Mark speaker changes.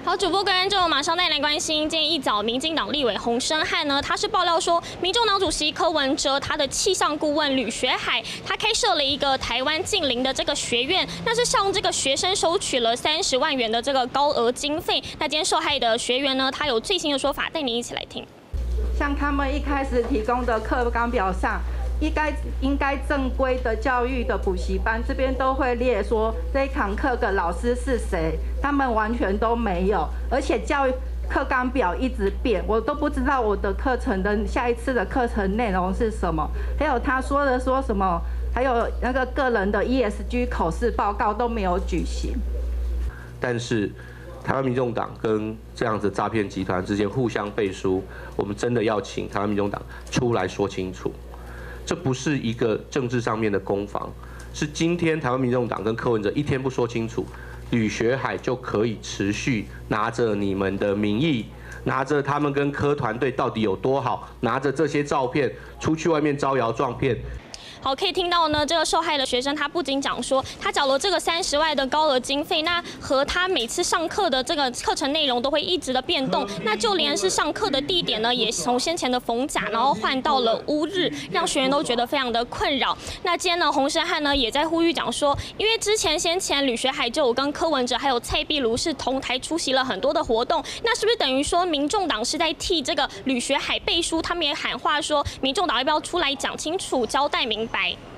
Speaker 1: 好，主播跟就马上带来关心。今天一早，民进党立委洪申翰呢，他是爆料说，民众党主席柯文哲他的气象顾问吕学海，他开设了一个台湾近邻的这个学院，那是向这个学生收取了30万元的这个高额经费。那今天受害的学员呢，他有最新的说法，带您一起来听。
Speaker 2: 像他们一开始提供的课纲表上。应该正规的教育的补习班这边都会列说这一堂课的老师是谁，他们完全都没有，而且课纲表一直变，我都不知道我的课程的下一次的课程内容是什么。还有他说什么，还有那个个人的 ESG 口试报告都没有举行。
Speaker 3: 但是台湾民众党跟这样子诈骗集团之间互相背书，我们真的要请台湾民众党出来说清楚。这不是一个政治上面的攻防，是今天台湾民众党跟柯文哲一天不说清楚，吕学海就可以持续拿着你们的名义，拿着他们跟柯团队到底有多好，拿着这些照片出去外面招摇撞骗。
Speaker 1: 好，可以听到呢，这个受害的学生他不仅讲说，他缴了这个30万的高额经费，那和他每次上课的这个课程内容都会一直的变动，那就连是上课的地点呢，也从先前的逢甲，然后换到了乌日，让学员都觉得非常的困扰。那今天呢，洪申翰呢也在呼吁讲说，因为先前吕学海就有跟柯文哲还有蔡壁如是同台出席了很多的活动，那是不是等于说民众党是在替这个吕学海背书？他们也喊话说，民众党要不要出来讲清楚、交代明白？